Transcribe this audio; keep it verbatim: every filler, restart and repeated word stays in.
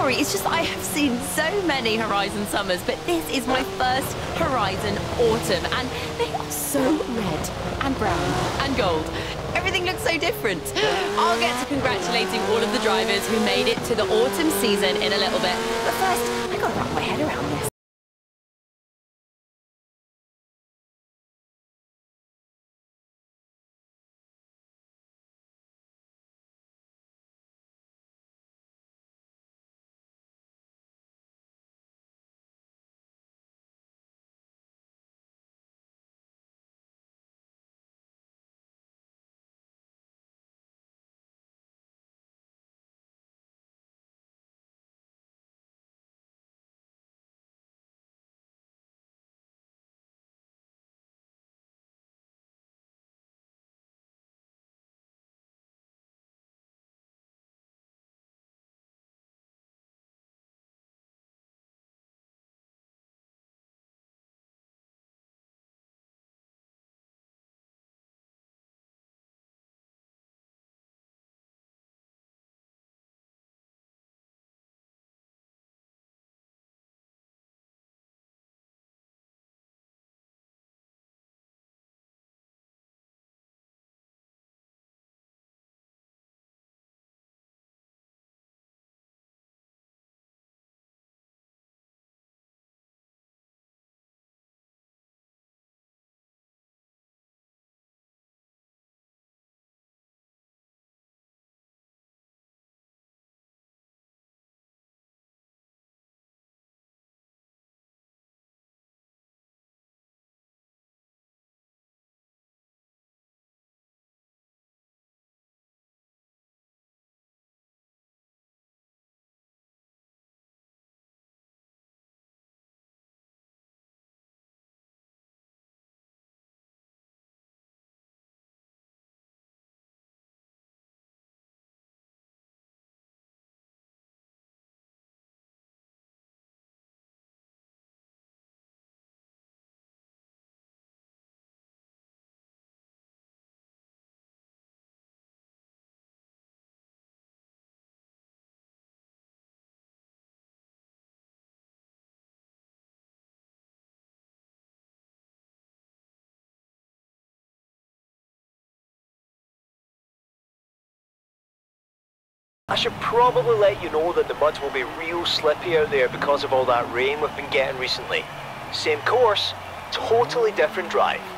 sorry, it's just I have seen so many Horizon summers, but this is my first Horizon autumn, and they are so red and brown and gold. Everything looks so different. I'll get to congratulating all of the drivers who made it to the autumn season in a little bit. But first, I gotta wrap my head around this. I should probably let you know that the muds will be real slippy out there because of all that rain we've been getting recently. Same course, totally different drive.